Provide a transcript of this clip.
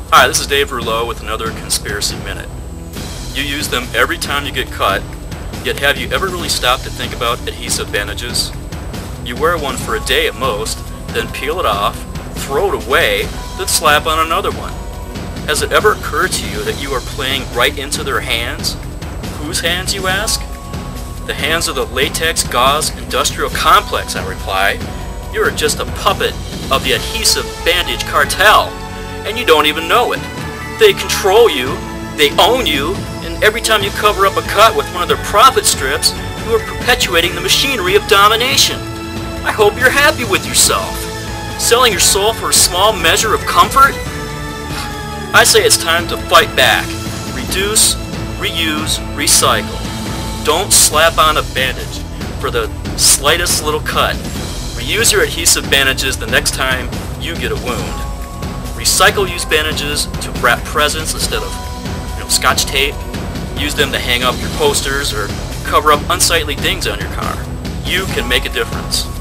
Hi, this is Dave Rouleau with another Conspiracy Minute. You use them every time you get cut, yet have you ever really stopped to think about adhesive bandages? You wear one for a day at most, then peel it off, throw it away, then slap on another one. Has it ever occurred to you that you are playing right into their hands? Whose hands, you ask? The hands of the latex gauze industrial complex, I reply. You are just a puppet of the adhesive bandage cartel, and you don't even know it. They control you, they own you, and every time you cover up a cut with one of their profit strips, you are perpetuating the machinery of domination. I hope you're happy with yourself. Selling your soul for a small measure of comfort? I say it's time to fight back. Reduce, reuse, recycle. Don't slap on a bandage for the slightest little cut. Reuse your adhesive bandages the next time you get a wound. Recycle used bandages to wrap presents instead of Scotch tape. Use them to hang up your posters or cover up unsightly things on your car. You can make a difference.